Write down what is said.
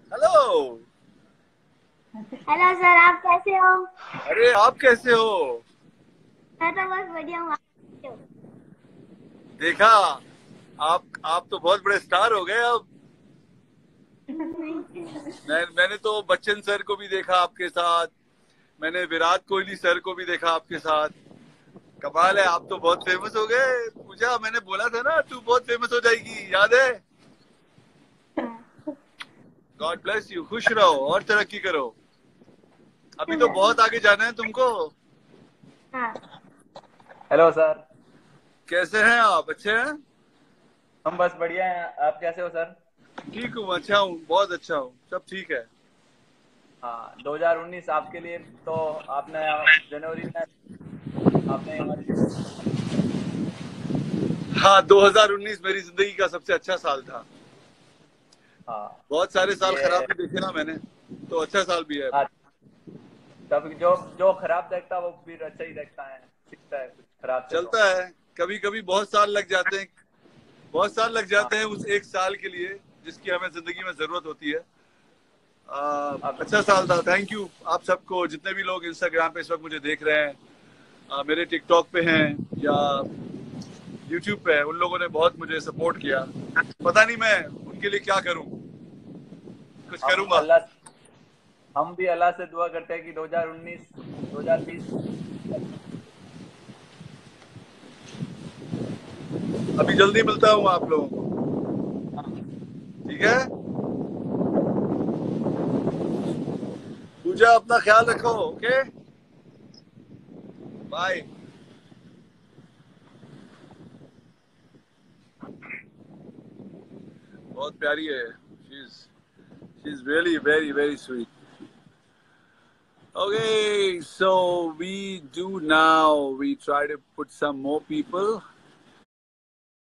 Hello. Hello sir, आप कैसे हो? अरे आप कैसे हो? मैं तो बस बढ़िया हूँ। आप कैसे हो? देखा, आप तो बहुत बड़े स्टार हो गए अब। मैंने तो बच्चन सर को भी देखा आपके साथ। मैंने विराट कोहली सर को भी देखा आपके साथ। कमाल है, आप तो बहुत फेमस हो गए। पूजा, मैंने बोला था ना तू बहुत फेमस हो जाएगी, याद है? गॉड ब्लेस यू, खुश रहो और तरक्की करो। अभी तो बहुत आगे जाना है तुमको। हाँ। Hello sir. कैसे हैं आप? अच्छे हैं? हम बस बढ़िया हैं। आप कैसे हो सर? ठीक हूँ, अच्छा हूँ, बहुत अच्छा हूँ, सब ठीक है। हाँ, 2019 आपके लिए तो आपने जनवरी में आपने हमारी हाँ, 2019 मेरी जिंदगी का सबसे अच्छा साल था। हाँ बहुत सारे साल खराब ये भी देखे ना मैंने, तो अच्छा साल भी है। हाँ, तब जो जो खराब देखता है वो फिर अच्छा ही देखता है, सीखता है कुछ खराब से तो। चलता है। कभी कभी बहुत साल लग जाते हैं, बहुत साल लग हाँ। जाते हैं उस एक साल के लिए जिसकी हमें जिंदगी में जरूरत होती है। अब अच्छा साल था। थैंक यू आप सबको, जितने भी लोग इंस्टाग्राम पे इस वक्त मुझे देख रहे हैं, मेरे टिकटॉक पे हैं या यूट्यूब पे हैं, उन लोगों ने बहुत मुझे सपोर्ट किया। पता नहीं मैं उनके लिए क्या करूं, कुछ हम करूंगा। अल्लाह हम भी अल्लाह से दुआ करते हैं कि 2019 2020। अभी जल्दी मिलता हूँ आप लोगों को, हाँ। ठीक है? पूजा, अपना ख्याल रखो, ओके? बाय। बहुत प्यारी है। She is really very very sweet. Okay, so we try to put some more people.